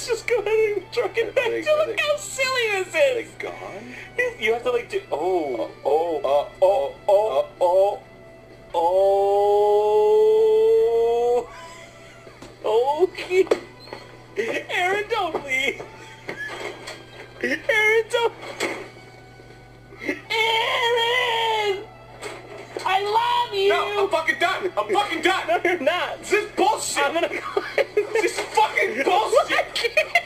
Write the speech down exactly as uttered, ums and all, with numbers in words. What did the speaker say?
Let's just go ahead and truck it back. They, Look they, how silly this is. Are they gone? You have to like do. Oh, Oh, oh, oh, oh, oh, oh, oh. Okay. Aaron, don't leave. Aaron, don't. Aaron! I love you! No, I'm fucking done! I'm fucking done! No, you're not. This is bullshit! I'm gonna. This is fucking bullshit!